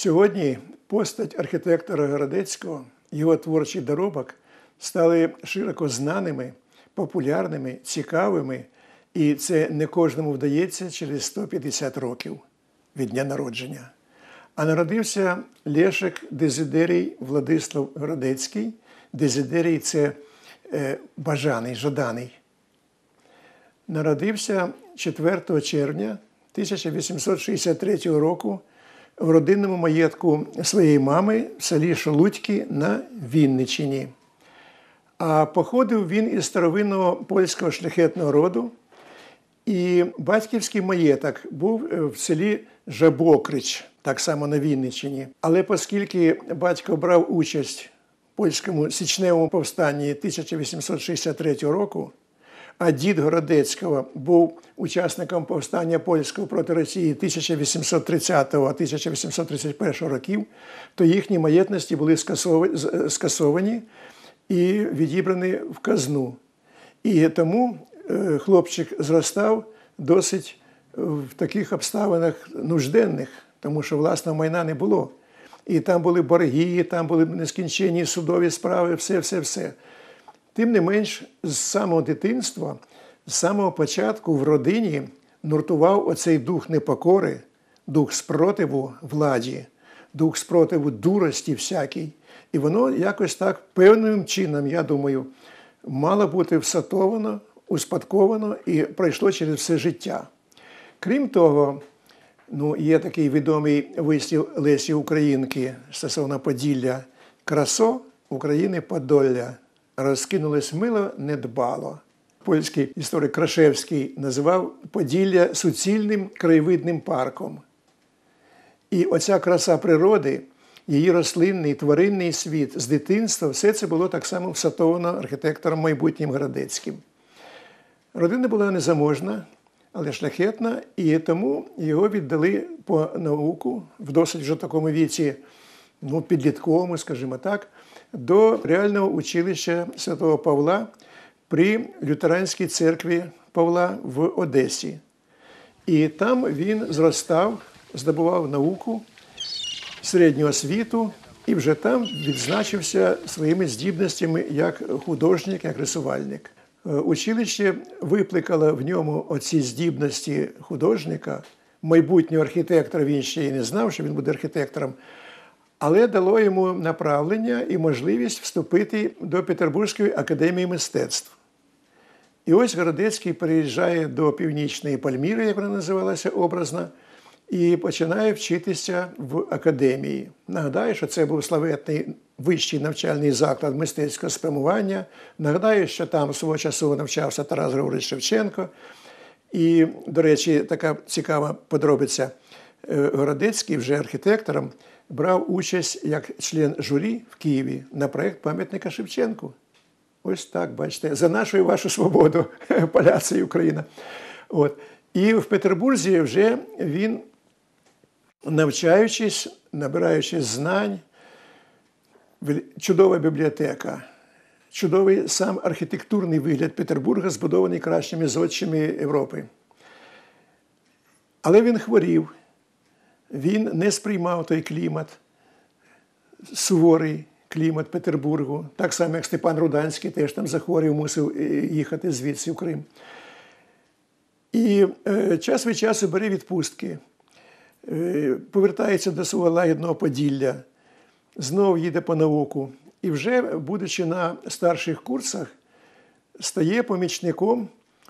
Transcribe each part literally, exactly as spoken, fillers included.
Сьогодні постать архітектора Городецького, його творчий доробок стали широко знаними, популярними, цікавими, і це не кожному вдається через сто п'ятдесят років від дня народження. А народився Лешек Дезидерій Владислав Городецький. Дезидерій – це е, бажаний, жаданий. Народився четвертого червня тисяча вісімсот шістдесят третього року в родинному маєтку своєї мами в селі Шолудьки на Вінниччині. А походив він із старовинного польського шляхетного роду. І батьківський маєток був в селі Жабокрич, так само на Вінниччині. Але оскільки батько брав участь в польському січневому повстанні тисяча вісімсот шістдесят третього року, а дід Городецького був учасником повстання польського проти Росії тисяча вісімсот тридцятого - тисяча вісімсот тридцять першого років, то їхні маєтності були скасовані і відібрані в казну. І тому хлопчик зростав досить в таких обставинах нужденних, тому що власного майна не було. І там були борги, там були нескінченні судові справи, все-все-все. Тим не менш, з самого дитинства, з самого початку в родині нуртував оцей дух непокори, дух спротиву владі, дух спротиву дурості всякій. І воно якось так певним чином, я думаю, мало бути всатовано, успадковано і пройшло через все життя. Крім того, ну, є такий відомий вислів Лесі Українки стосовно Поділля: «Красо України Подолля, розкинулось мило недбало». Польський історик Крашевський називав Поділля суцільним краєвидним парком. І оця краса природи, її рослинний, тваринний світ з дитинства, все це було так само всатовано архітектором майбутнім Городецьким. Родина була незаможна, але шляхетна, і тому його віддали по науку в досить вже такому віці, ну, підлітковому, скажімо так, до реального училища Святого Павла при лютеранській церкві Павла в Одесі. І там він зростав, здобував науку, середню освіту, і вже там відзначився своїми здібностями як художник, як рисувальник. Училище викликало в ньому оці здібності художника, майбутнього архітектора, він ще й не знав, що він буде архітектором, але дало йому направлення і можливість вступити до Петербурзької академії мистецтв. І ось Городецький переїжджає до Північної Пальміри, як вона називалася образно, і починає вчитися в академії. Нагадаю, що це був славетний вищий навчальний заклад мистецького спрямування. Нагадаю, що там свого часу навчався Тарас Григорович Шевченко. І, до речі, така цікава подробиця. Городецький, вже архітектором, брав участь як член журі в Києві на проєкт пам'ятника Шевченку. Ось так, бачите, за нашу і вашу свободу, поляці і Україна. От. І в Петербурзі вже він, навчаючись, набираючись знань, чудова бібліотека, чудовий сам архітектурний вигляд Петербурга, збудований кращими зодчими Європи. Але він хворів, він не сприймав той клімат, суворий клімат Петербургу, так само, як Степан Руданський теж там захворів, мусив їхати звідси в Крим. І е, час від часу бере відпустки, е, повертається до свого лагідного Поділля, знову їде по науку. І вже, будучи на старших курсах, стає помічником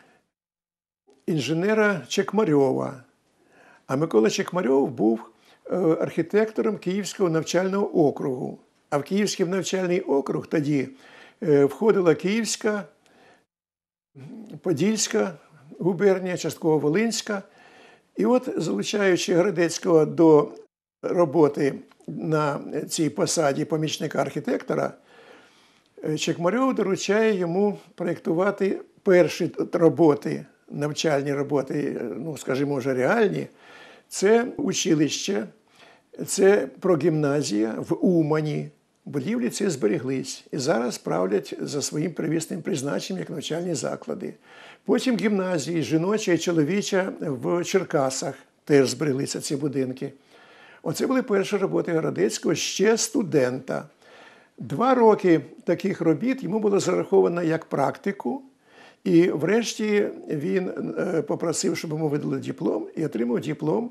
інженера Чекмарьова. А Микола Чекмарьов був е, архітектором Київського навчального округу. А в Київський навчальний округ тоді е, входила Київська, Подільська губернія, частково Волинська. І от, залучаючи Городецького до роботи на цій посаді помічника архітектора, Чекмарьов доручає йому проєктувати перші роботи, навчальні роботи, ну, скажімо, вже реальні. Це училище, це прогімназія в Умані. Будівлі ці зберіглись і зараз правлять за своїм первісним призначенням як навчальні заклади. Потім гімназії, жіноча і чоловіча в Черкасах теж збереглися ці будинки. Оце були перші роботи Городецького ще студента. Два роки таких робіт йому було зараховано як практику, і врешті він попросив, щоб йому видали диплом, і отримав диплом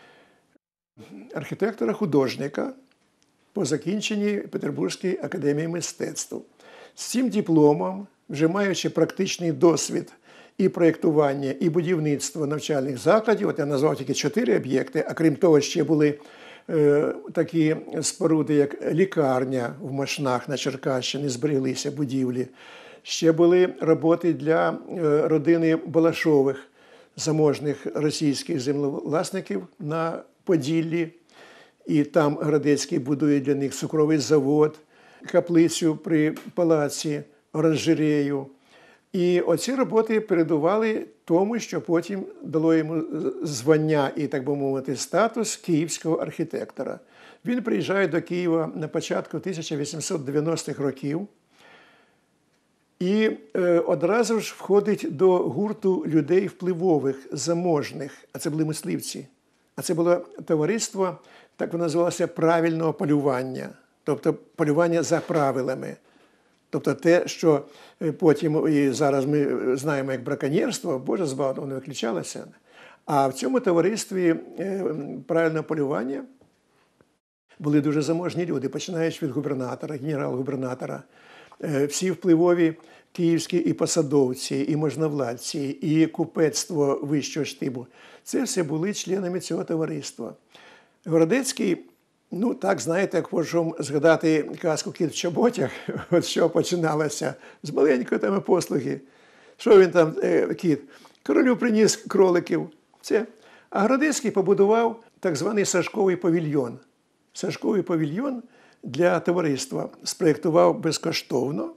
архітектора-художника по закінченні Петербурзької академії мистецтв. З цим дипломом, вже маючи практичний досвід і проєктування, і будівництва навчальних закладів, от я назвав тільки чотири об'єкти, а крім того, ще були е, такі споруди, як лікарня в Машнах на Черкащині, збереглися будівлі. Ще були роботи для е, родини Балашових, заможних російських землевласників на Поділлі. І там Городецький будує для них цукровий завод, каплицю при палаці, оранжерею. І оці роботи передували тому, що потім дало йому звання і, так би мовити, статус київського архітектора. Він приїжджає до Києва на початку тисяча вісімсот дев'яностих років і е, одразу ж входить до гурту людей впливових, заможних, а це були мисливці. А це було товариство, так воно називалося, правильного полювання, тобто полювання за правилами. Тобто те, що потім, і зараз ми знаємо як браконьєрство, Боже збав, воно виключалося. А в цьому товаристві правильного полювання були дуже заможні люди, починаючи від губернатора, генерал-губернатора, всі впливові київські і посадовці, і можновладці, і купецтво вищого штибу. Це все були членами цього товариства. Городецький, ну так, знаєте, як можемо згадати казку «Кіт в чоботях», от що починалося з маленької там послуги. Що він там, е, кіт? Королю приніс кроликів. Це. А Городецький побудував так званий Сашковий павільйон. Сашковий павільйон для товариства спроєктував безкоштовно.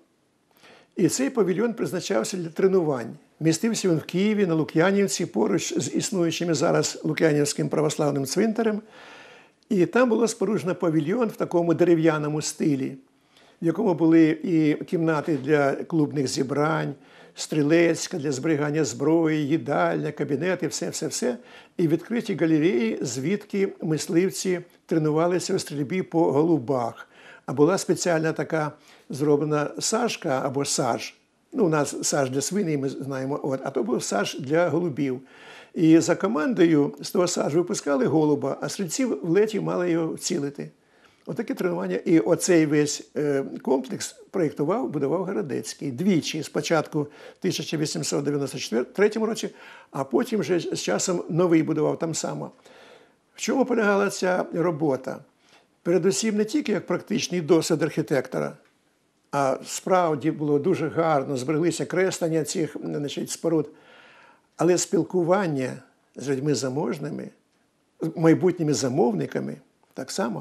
І цей павільйон призначався для тренувань. Містився він в Києві, на Лук'янівці, поруч з існуючим зараз Лук'янівським православним цвинтарем. І там було споруджено павільйон в такому дерев'яному стилі, в якому були і кімнати для клубних зібрань, стрілецька для зберігання зброї, їдальня, кабінети, все-все-все. І відкриті галереї, звідки мисливці тренувалися у стрільбі по голубах. А була спеціальна така зроблена сажка або саж. Ну, у нас саж для свиней, ми знаємо, от, а то був саж для голубів. І за командою з того сажу випускали голуба, а стрільці в леті мали його вцілити. Отаке тренування. І оцей весь комплекс проєктував, будував Городецький. Двічі, спочатку в тисяча вісімсот дев'яносто третьому році, а потім вже з часом новий будував там само. В чому полягала ця робота? Передусім не тільки як практичний досвід архітектора, а справді було дуже гарно, збереглися креслення цих, значить, споруд, але спілкування з людьми заможними, майбутніми замовниками так само.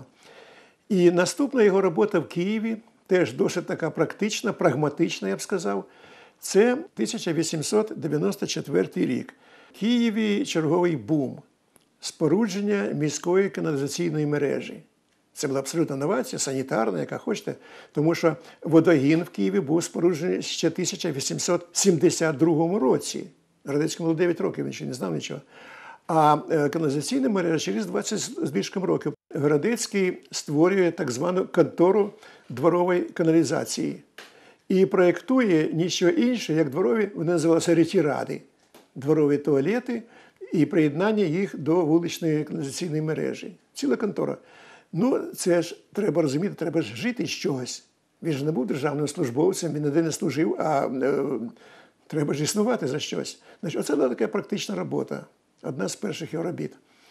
І наступна його робота в Києві, теж досить така практична, прагматична, я б сказав, це тисяча вісімсот дев'яносто четвертий рік. В Києві черговий бум – спорудження міської каналізаційної мережі. Це була абсолютна новація, санітарна, яка хочете, тому що водогін в Києві був споруджений ще в тисяча вісімсот сімдесят другому році. Городецькому було дев'ять років, він ще не знав нічого. А каналізаційна мережа через двадцять з більшим років. Городецький створює так звану контору дворової каналізації. І проєктує нічого інше, як дворові, вони називалися ретіради, дворові туалети і приєднання їх до вуличної каналізаційної мережі. Ціла контора. Ну, це ж треба розуміти, треба ж жити з чогось. Він ж не був державним службовцем, він ніде не служив, а е, треба ж існувати за щось. Значить, оце була така практична робота, одна з перших його робіт.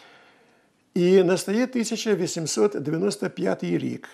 І настає тисяча вісімсот дев'яносто п'ятий рік.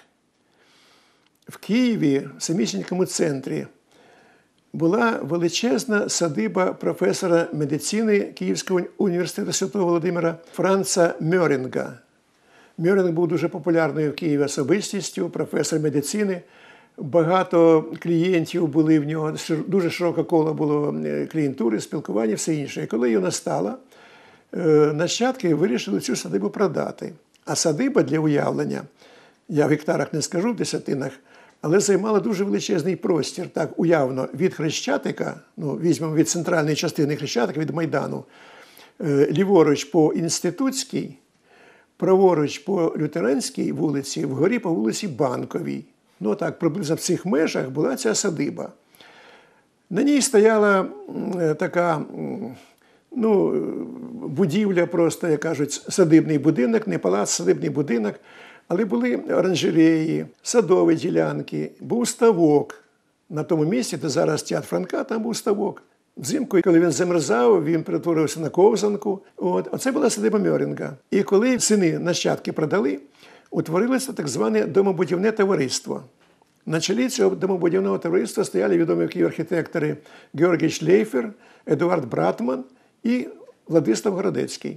В Києві, в самісінькому центрі, була величезна садиба професора медицини Київського університету Святого Володимира Франца Мьорінга. Мьорінг був дуже популярною в Києві особистістю, професор медицини. Багато клієнтів були в нього, дуже широке коло було клієнтури, спілкування, все інше. І коли його настала, нащадки вирішили цю садибу продати. А садиба, для уявлення, я в гектарах не скажу, в десятинах, але займала дуже величезний простір, так уявно, від Хрещатика, ну, візьмемо від центральної частини Хрещатика, від Майдану, ліворуч по Інститутській, праворуч по Лютеранській вулиці, вгорі по вулиці Банковій. Ну так, приблизно в цих межах була ця садиба. На ній стояла така, ну, будівля просто, як кажуть, садибний будинок, не палац, садибний будинок, але були оранжереї, садові ділянки, був ставок. На тому місці, де зараз театр Франка, там був ставок. Взимку, коли він замерзав, він перетворився на ковзанку. От. Оце була садиба Мьорінга. І коли сини нащадки продали, утворилося так зване домобудівне товариство. На чолі цього домобудівного товариства стояли відомі архітектори Георгій Шлейфер, Едуард Братман і Владислав Городецький.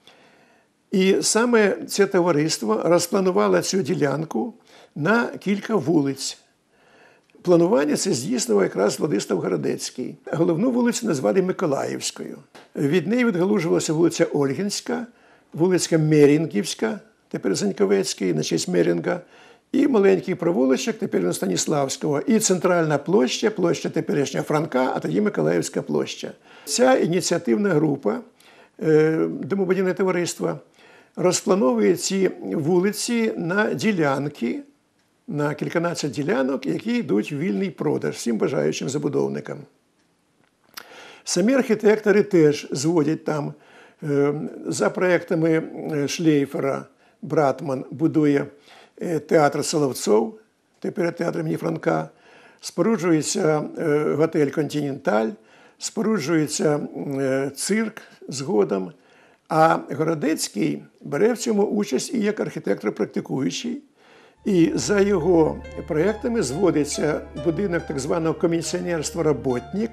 І саме це товариство розпланувало цю ділянку на кілька вулиць. Планування це здійснював якраз Владислав Городецький. Головну вулицю назвали Миколаївською. Від неї відгалужувалася вулиця Ольгінська, вулиця Мерінгівська, тепер Заньковецький, на честь Мерінга, і маленький провулочок, тепер Станіславського, і центральна площа, площа теперішня Франка, а тоді Миколаївська площа. Ця ініціативна група, домобудівне товариство, розплановує ці вулиці на ділянки, на кільканадцять ділянок, які йдуть в вільний продаж всім бажаючим забудовникам. Самі архітектори теж зводять там, за проєктами Шлейфера, Братман будує театр Соловцов, тепер театр імені Франка, споруджується готель «Континенталь», споруджується цирк згодом, а Городецький бере в цьому участь і як архітектор-практикуючий. І за його проєктами зводиться будинок так званого комісіонерства «Роботнік».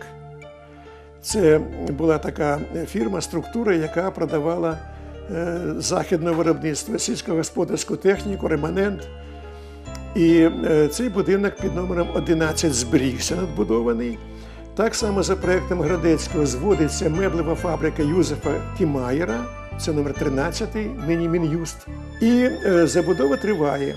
Це була така фірма, структура, яка продавала е, західне виробництво, сільськогосподарську техніку, реманент. І е, цей будинок під номером одинадцять зберігся надбудований. Так само за проєктом Городецького зводиться меблева фабрика Юзефа Тімаєра, це номер тринадцятий, нині Мін'юст. І е, забудова триває.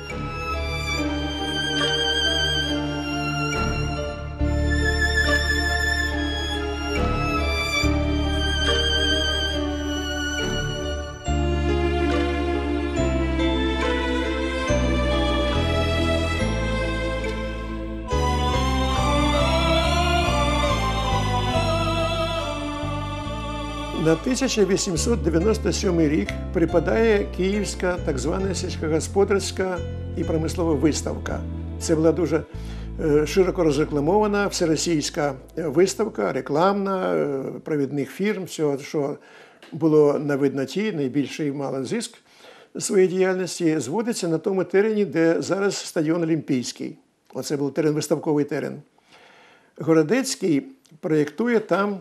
На тисяча вісімсот дев'яносто сьомий рік припадає Київська так звана сільськогосподарська і промислова виставка. Це була дуже широко розрекламована всеросійська виставка, рекламна, провідних фірм, всього, що було на видноті, найбільший мало зиск своєї діяльності, зводиться на тому терені, де зараз стадіон Олімпійський. Оце був терен, виставковий терен. Городецький проєктує там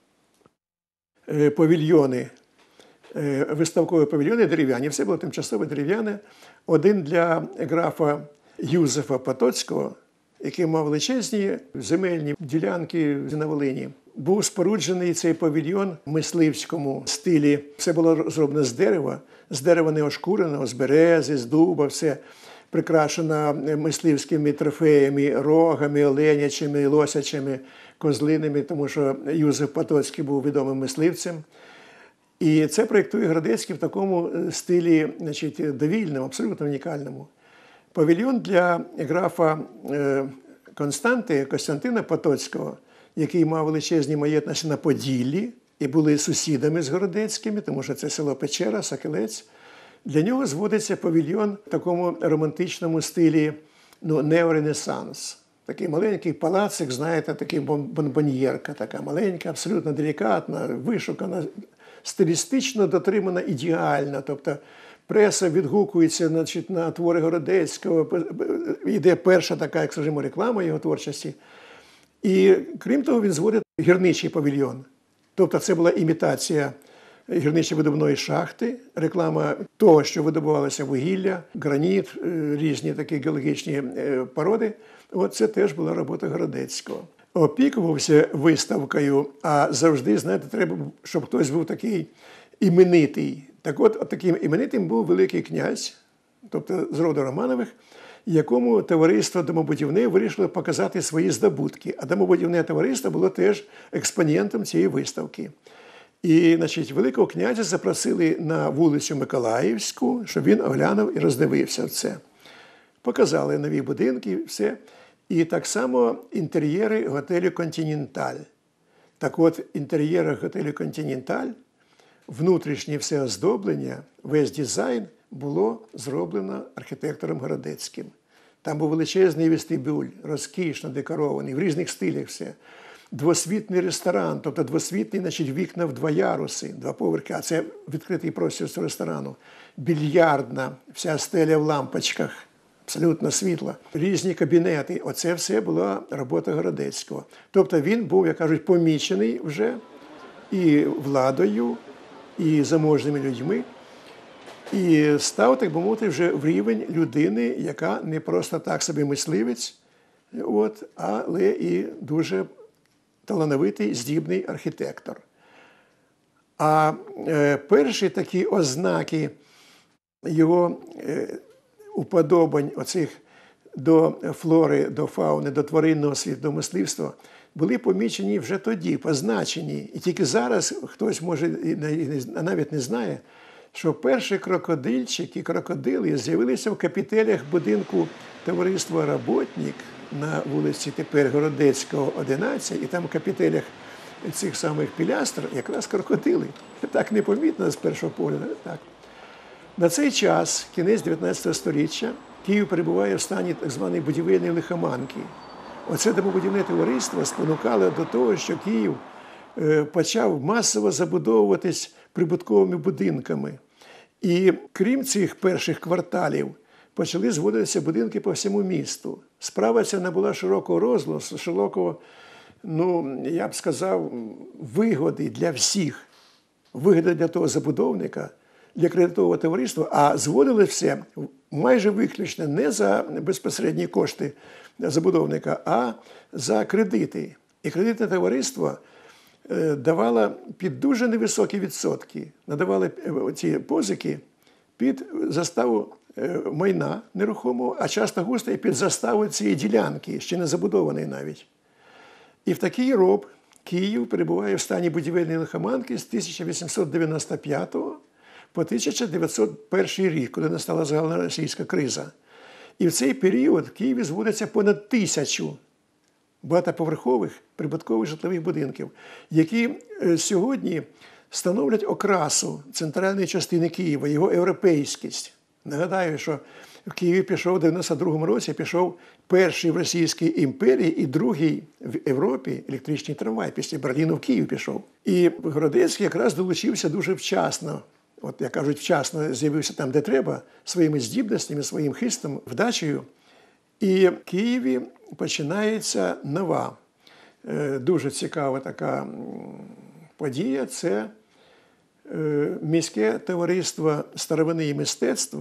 павільйони, виставкові павільйони дерев'яні, все було тимчасове дерев'яне. Один для графа Юзефа Потоцького, який мав величезні земельні ділянки на Волині. Був споруджений цей павільйон в мисливському стилі. Все було зроблено з дерева, з дерева не ошкуреного, з берези, з дуба, все прикрашено мисливськими трофеями, рогами, оленячими, лосячими, козлинами, тому що Юзеф Потоцький був відомим мисливцем. І це проєктує Городецький в такому стилі, значить, довільному, абсолютно унікальному. Павільйон для графа Константи, Костянтина Потоцького, який мав величезні маєтності на Поділлі і були сусідами з Городецькими, тому що це село Печера, Сокілець. Для нього зводиться павільйон в такому романтичному стилі, ну, неоренесанс. Такий маленький палацик, знаєте, такий бонбоньєрка, така маленька, абсолютно делікатна, вишукана, стилістично дотримана ідеально. Тобто преса відгукується, значить, на твори Городецького, йде перша така, як скажімо, реклама його творчості. І крім того, він зводить гірничий павільйон. Тобто це була імітація гірничо-видобувної шахти, реклама того, що видобувалося вугілля, граніт, різні такі геологічні породи. От це теж була робота Городецького. Опікувався виставкою, а завжди, знаєте, треба, щоб хтось був такий іменитий. Так от, от таким іменитим був Великий князь, тобто з роду Романових, якому товариство домобудівне вирішило показати свої здобутки. А домобудівне товариство було теж експонентом цієї виставки. І, значить, Великого князя запросили на вулицю Миколаївську, щоб він оглянув і роздивився в це. Показали нові будинки, все. І так само інтер'єри готелю «Континенталь». Так от, в інтер'єрах готелю «Континенталь» внутрішнє все оздоблення, весь дизайн було зроблено архітектором Городецьким. Там був величезний вестибюль, розкішно декорований, в різних стилях все. Двосвітний ресторан, тобто двосвітний, значить, вікна в два яруси, два поверхи, а це відкритий простір з ресторану. Більярдна, вся стеля в лампочках, абсолютно світла. Різні кабінети. Оце все була робота Городецького. Тобто він був, як кажуть, помічений вже і владою, і заможними людьми. І став, так би мовити, вже в рівень людини, яка не просто так собі мисливець, от, але і дуже талановитий, здібний архітектор. А е, перші такі ознаки його е, уподобань оцих до флори, до фауни, до тваринного світу, до мисливства були помічені вже тоді, позначені. І тільки зараз хтось, може, навіть не знає, що перші крокодильчики, крокодили з'явилися в капітелях будинку товариства «Работник» на вулиці тепер Городецького, одинадцять, і там в капітелях цих самих пілястр якраз крокодили. Так непомітно з першого погляду. Так. На цей час, кінець дев'ятнадцятого століття, Київ перебуває в стані так званої будівельної лихоманки. Оце домобудівне товариство спонукало до того, що Київ почав масово забудовуватись прибутковими будинками. І крім цих перших кварталів, почали зводитися будинки по всьому місту. Справа ця набула широкого розголосу, широкого, ну, я б сказав, вигоди для всіх. Вигоди для того забудовника, для кредитового товариства, а зводили все майже виключно не за безпосередні кошти забудовника, а за кредити. І кредитне товариство давало під дуже невисокі відсотки, надавали ці позики під заставу майна нерухомого, а часто густо і під заставу цієї ділянки, ще не забудованої навіть. І в такий роб Київ перебуває в стані будівельної лихоманки з тисяча вісімсот дев'яносто п'ятого по тисяча дев'ятсот перший рік, коли настала загальноросійська криза. І в цей період в Києві зводиться понад тисячу багатоповерхових прибуткових житлових будинків, які сьогодні становлять окрасу центральної частини Києва, його європейськість. Нагадаю, що в Києві пішов у дев'яносто другому році, пішов перший в Російській імперії і другий в Європі електричний трамвай. Після Берліну в Київ пішов. І Городецький якраз долучився дуже вчасно. От, як кажуть, вчасно з'явився там, де треба, своїми здібностями, своїм хистом, вдачею. І в Києві починається нова, дуже цікава така подія. Це міське товариство старовини і мистецтв.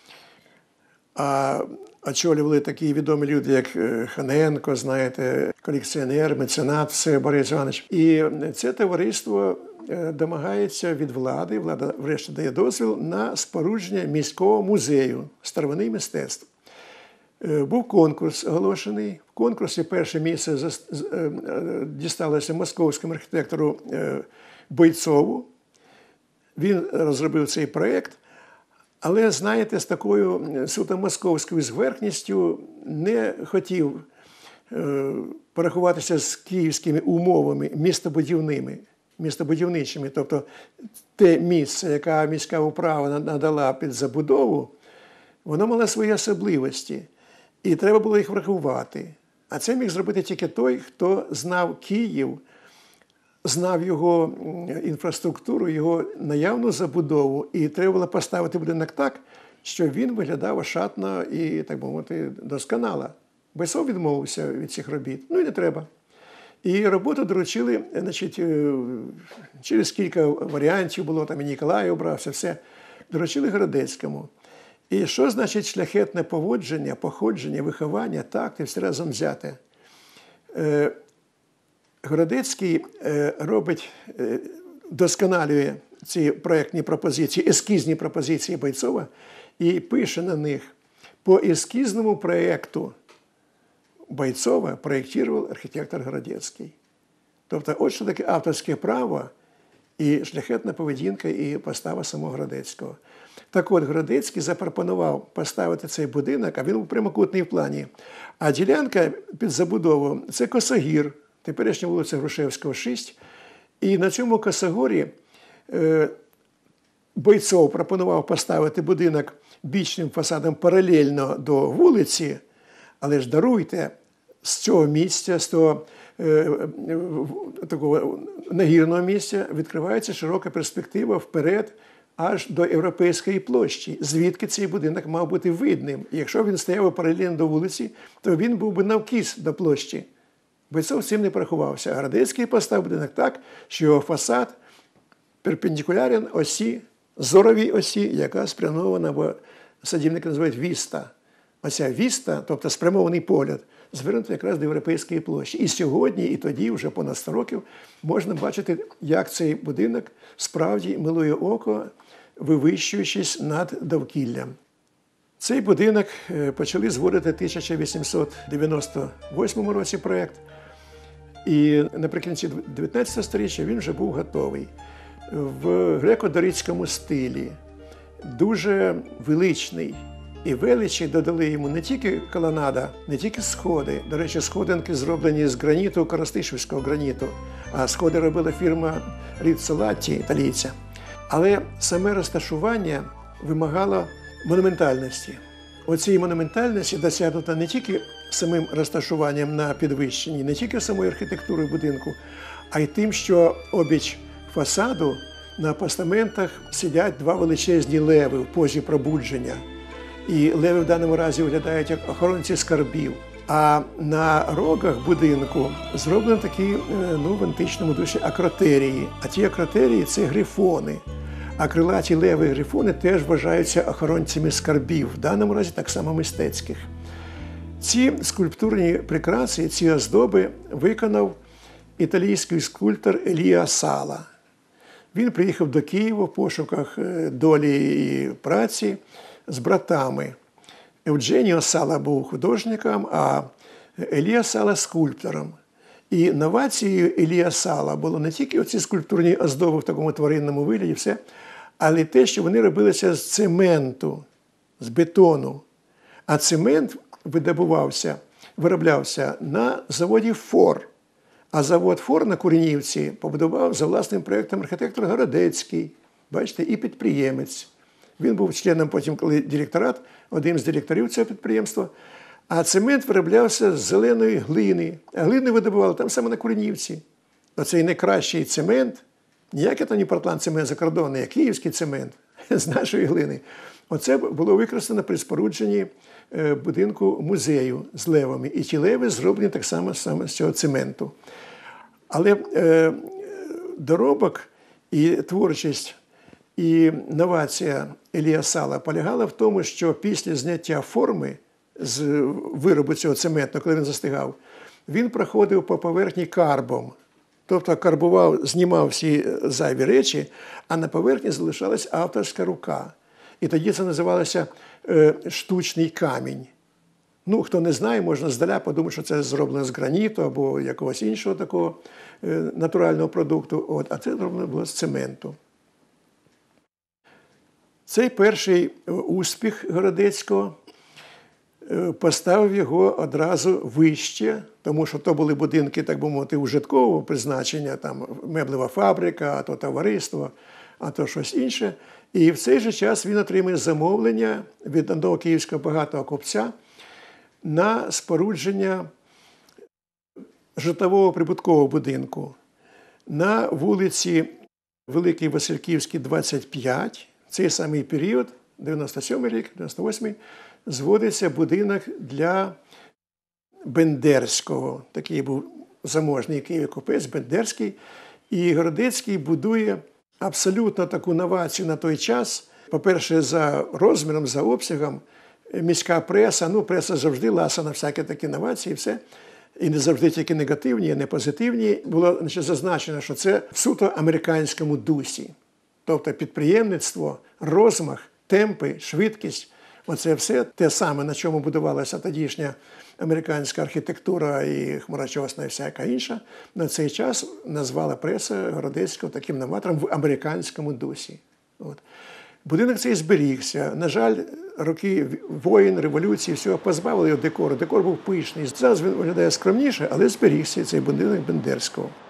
А очолювали такі відомі люди, як Ханенко, знаєте, колекціонер, меценат, все, Борис Іванович. І це товариство домагається від влади, влада врешті дає дозвіл на спорудження міського музею старовини і мистецтв. Був конкурс оголошений. В конкурсі перше місце дісталося московському архітектору Бойцову. Він розробив цей проєкт, але, знаєте, з такою суто московською зверхністю не хотів порахуватися з київськими умовами містобудівними, містобудівничими. Тобто те місце, яке міська управа надала під забудову, воно мало свої особливості. І треба було їх врахувати. А це міг зробити тільки той, хто знав Київ, знав його інфраструктуру, його наявну забудову. І треба було поставити будинок так, щоб він виглядав ошатно і, так би мовити, досконало. Бойцов відмовився від цих робіт. Ну і не треба. І роботу доручили, значить, через кілька варіантів було, там і Ніколай обрався, все. Доручили Городецькому. І що значить шляхетне поводження, походження, виховання, так, і все разом взяте. Е, Городецький е, робить, е, досконалює ці проєктні пропозиції, ескізні пропозиції Бойцова і пише на них: по ескізному проєкту Бойцова проєктував архітектор Городецький. Тобто, от що таке авторське право і шляхетна поведінка і постава самого Городецького. Так от, Городецький запропонував поставити цей будинок, а він був прямокутний в плані. А ділянка під забудову – це Косогір, теперішня вулиця Грушевського, шість. І на цьому Косогорі е, Бойцов пропонував поставити будинок бічним фасадом паралельно до вулиці, але ж даруйте, з цього місця, з того е, такого нагірного місця відкривається широка перспектива вперед аж до Європейської площі, звідки цей будинок мав бути видним. І якщо він стояв паралельно до вулиці, то він був би навкіс до площі. Бойцов з цим не порахувався. Городецький поставив будинок так, що його фасад перпендикулярен осі, зоровій осі, яка спрямована, бо садівники називають віста. Оця віста, тобто спрямований погляд, звернути якраз до Європейської площі. І сьогодні, і тоді, вже понад сто років, можна бачити, як цей будинок справді милує око, вивищуючись над довкіллям. Цей будинок почали зводити в тисяча вісімсот дев'яносто восьмому році проєкт, і наприкінці дев'ятнадцятого сторіччя він вже був готовий. В греко-дорицькому стилі, дуже величний. І величі додали йому не тільки колонада, не тільки сходи. До речі, сходинки зроблені з граніту, коростишівського граніту, а сходи робила фірма Ріццолатті, італійця. Але саме розташування вимагало монументальності. Оцій монументальності досягнуто не тільки самим розташуванням на підвищенні, не тільки самою архітектурою будинку, а й тим, що обіч фасаду на постаментах сидять два величезні леви в позі пробудження. І леви в даному разі виглядають як охоронці скарбів. А на рогах будинку зроблені такі, ну, в античному дусі акротерії. А ті акротерії – це грифони. А крилаті леви і грифони теж вважаються охоронцями скарбів, в даному разі так само мистецьких. Ці скульптурні прикраси, ці оздоби виконав італійський скульптор Елія Сала. Він приїхав до Києва в пошуках долі і праці з братами. Евдженіо Сала був художником, а Елія Сала – скульптором. І новацією Елія Сала було не тільки оці скульптурні оздоби в такому тваринному вигляді, все, але й те, що вони робилися з цементу, з бетону. А цемент видобувався, вироблявся на заводі «Фор». А завод «Фор» на Куренівці побудував за власним проєктом архітектор Городецький, бачите, і підприємець. Він був членом потім, коли директорат, одним з директорів цього підприємства. А цемент вироблявся з зеленої глини. А глини видобували там саме на Куренівці. Оцей найкращий цемент, ніякий там не портланд-цемент закордонний, а київський цемент з нашої глини. Оце було використано при спорудженні будинку музею з левами. І ті леви зроблені так само саме з цього цементу. Але е, доробок і творчість, і новація Елія Сала полягала в тому, що після зняття форми з виробу цього цементу, коли він застигав, він проходив по поверхні карбом. Тобто карбував, знімав всі зайві речі, а на поверхні залишалась авторська рука. І тоді це називалося е, штучний камінь. Ну, хто не знає, можна здаля подумати, що це зроблено з граніту або якогось іншого такого е, натурального продукту. От, а це зроблено було з цементу. Цей перший успіх Городецького поставив його одразу вище, тому що то були будинки, так би мовити, ужиткового призначення, там меблева фабрика, а то товариство, а то щось інше. І в цей же час він отримує замовлення від одного київського багатого купця на спорудження житлового прибуткового будинку на вулиці Великий Васильківський, двадцять п'ять. В цей самий період, дев'яносто сьомий рік, дев'яносто восьмий, зводиться будинок для Бендерського. Такий був заможний київ-купець Бендерський. І Городецький будує абсолютно таку новацію на той час. По-перше, за розміром, за обсягом, міська преса, ну, преса завжди ласа на всякі такі новації, все. І не завжди тільки негативні, а не позитивні. Було, значить, зазначено, що це в суто американському дусі. Тобто підприємництво, розмах, темпи, швидкість. Оце все те саме, на чому будувалася тодішня американська архітектура і хмарочосна і всяка інша, на цей час назвала преса Городецького таким новатором в американському дусі. От. Будинок цей зберігся. На жаль, роки воїн, революції, всього позбавили його декору. Декор був пишний. Зараз він виглядає скромніше, але зберігся цей будинок Бендерського.